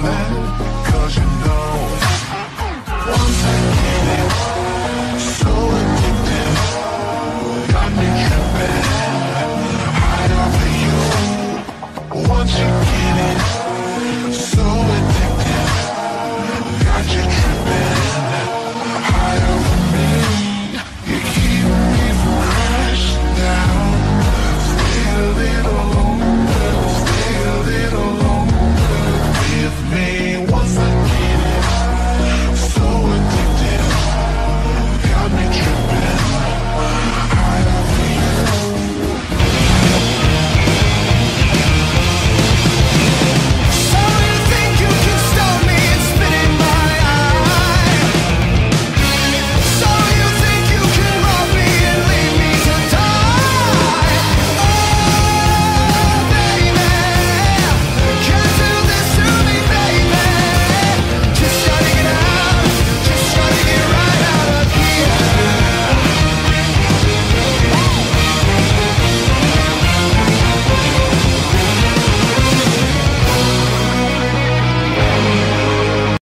falling, 'cause you know once I get it, so addicted, got me tripping, high off of you. Once you